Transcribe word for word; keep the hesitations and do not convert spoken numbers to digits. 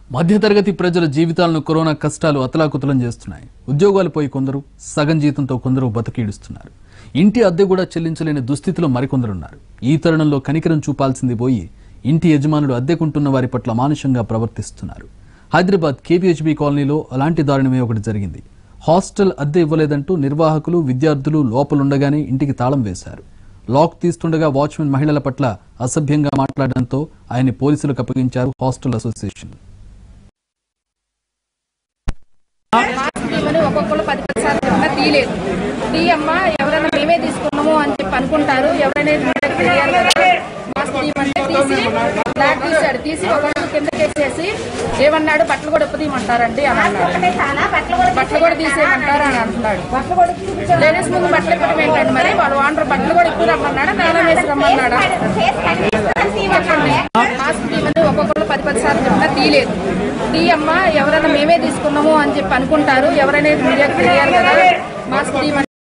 మధ్యతరగతి ప్రజల జీవితాలను కరోనా కష్టాలు అతలాకుతలం చేస్తున్నాయి. ఉద్యోగాలు పోయి కొందరు, సగం జీతంతో కొందరు బతికీడుస్తున్నారు. ఇంటి అద్దె కూడా చెల్లించలేని దుస్థితిలో మరికొందరున్నారు. ఈ తరుణంలో కనికరం చూపాల్సింది పోయి ఇంటి యజమానులు అద్దెకుంటున్న వారి పట్ల మానుషంగా ప్రవర్తిస్తున్నారు. హైదరాబాద్ కేపీహెచ్బీ కాలనీలో అలాంటి దారుణమే ఒకటి జరిగింది. హాస్టల్ అద్దె ఇవ్వలేదంటూ నిర్వాహకులు, విద్యార్థులు లోపలుండగానే ఇంటికి తాళం వేశారు. లాక్ తీస్తుండగా వాచ్మెన్ మహిళల పట్ల అసభ్యంగా మాట్లాడడంతో ఆయన్ని పోలీసులకు అప్పగించారు హాస్టల్ అసోసియేషన్. ఒక్కొక్కరు పది పది సార్లు చెప్పినా తీయలేదు. టీ అమ్మ ఎవరైనా మేమే తీసుకున్నాము అని చెప్పి అనుకుంటారు. ఎవరైనా తెలియాలి కదా, మాస్క్ తీయమంటే తీసి బ్లాక్ తీసాడు. తీసి ఒకళ్ళు కింద కేసేసి ఏమన్నాడు, బట్టలు కూడా ఇప్పదీయమంటారండి అని అన్నాడు. బట్టలు కూడా తీసేయమంటారు అని అంటున్నాడు. లేడీస్ ముందు బట్టలు ఇప్పడం ఏంటండి, మరి వాళ్ళు వాండర్ బట్టలు కూడా ఇప్పుడు రమ్మన్నాడా, నాన్న వేసి రమ్మన్నాడా? మాస్క్ తీయమని ఒక్కొక్కరు పది పది సార్లు చెప్పినా తీయలేదు. టీ అమ్మ ఎవరైనా మేమే తీసుకున్నాము అని చెప్పి అనుకుంటారు. ఎవరైనా తెలియాలి కదా, మాస్క్ తీయమని